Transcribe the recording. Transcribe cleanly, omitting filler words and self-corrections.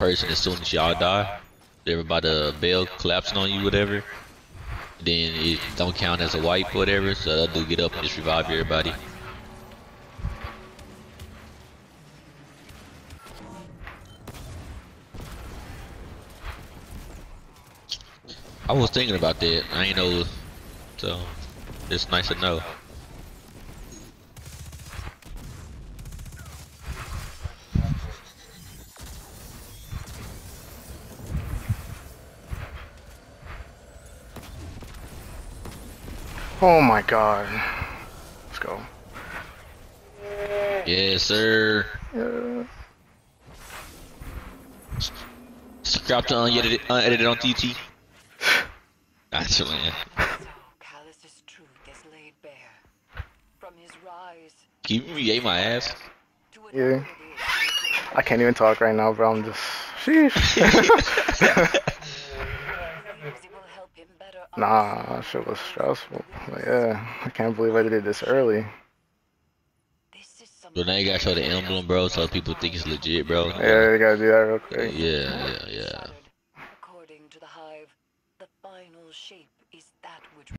person as soon as y'all die. Everybody the bell collapsing on you, whatever. Then it don't count as a wipe, whatever. So that do get up and just revive everybody. I was thinking about that. I ain't know, so it's nice to know. Oh my god. Let's go. Yes, sir. Yeah. Subscribe to unedited on TT. Gotcha, man. Callus's truth is laid bare. From his rise. Keep me ate my ass. Yeah. I can't even talk right now, bro. I'm just. Sheesh. Nah, that shit was stressful. But yeah, I can't believe I did it this early. But now you gotta show the emblem, bro, so people think it's legit, bro. Yeah, you gotta do that real quick. Yeah. According to the hive, the final shape